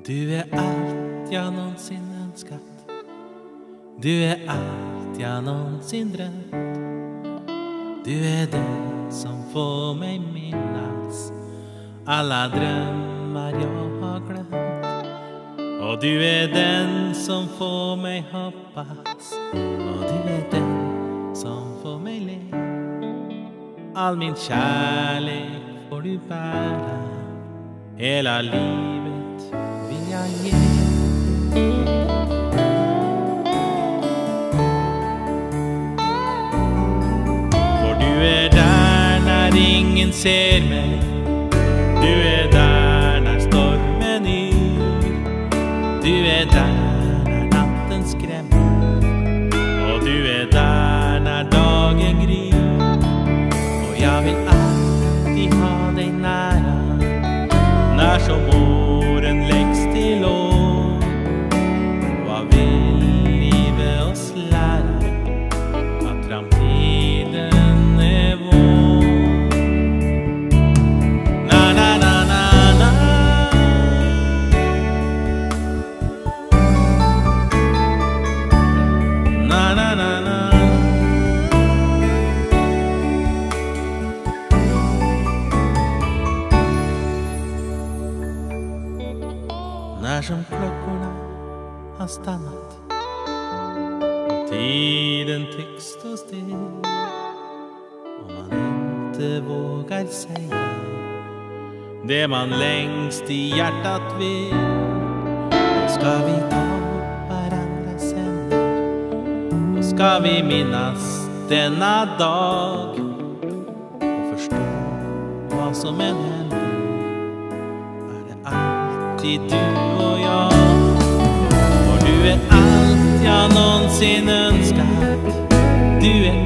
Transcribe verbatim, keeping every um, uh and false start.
Du är allt jag någonsin önskat. Du är allt jag någonsin drömt. Du är den som får mig minnas alla drömmar jag har glömt. Och du är den som får mig hoppas. Och du är den som får mig le. All min kärlek får du bära. Hela livet vill jag ge. För du är där när ingen ser mig. Du är där när stormen yr. Du är där när natten skrämmer. Och du är där när dagen gryr. Och jag vill alltid ha dig nära. När som åren läggs till år. Vad vill livet oss lära? Att framtiden är vår. Na na na na na. Na na na na. När som klockorna har stannat och tiden tycks stå still, och man inte vågar säga det man längst i hjärtat vill, då ska vi ta varandras händer. Då ska vi minnas denna dag och förstå vad som än händer. Du och jag. Och du är allt jag någonsin önskat. Du är